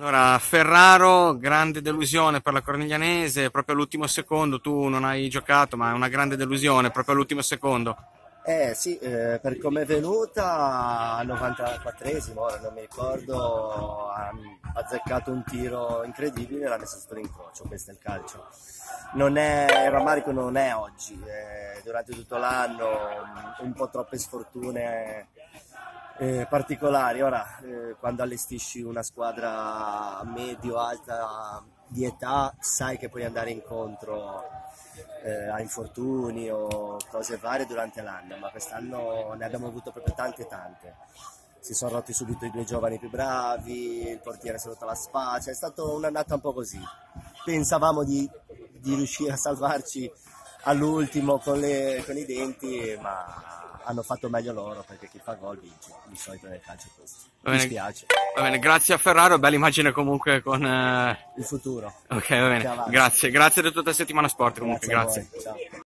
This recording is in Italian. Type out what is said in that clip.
Allora, Ferraro, grande delusione per la Corniglianese, proprio all'ultimo secondo, tu non hai giocato, ma è una grande delusione, proprio all'ultimo secondo. Eh sì, per come è venuta al 94esimo, ora non mi ricordo, ha azzeccato un tiro incredibile e l'ha messo sotto l'incrocio, questo è il calcio. Non è, il rammarico non è oggi, durante tutto l'anno un po' troppe sfortune particolari. Ora, quando allestisci una squadra medio-alta di età, sai che puoi andare incontro a infortuni o cose varie durante l'anno, ma quest'anno ne abbiamo avuto proprio tante. Si sono rotti subito i due giovani più bravi, il portiere si è rotto la spalla, è stata un'annata un po' così. Pensavamo di riuscire a salvarci all'ultimo con i denti, ma hanno fatto meglio loro perché chi fa gol vince, di solito nel calcio è questo. Va Mi bene, spiace, va bene, grazie a Ferraro, bella immagine comunque con... il futuro. Ok, va Più bene, avanti. grazie di tutta la settimana sport comunque, Grazie a grazie. voi, ciao.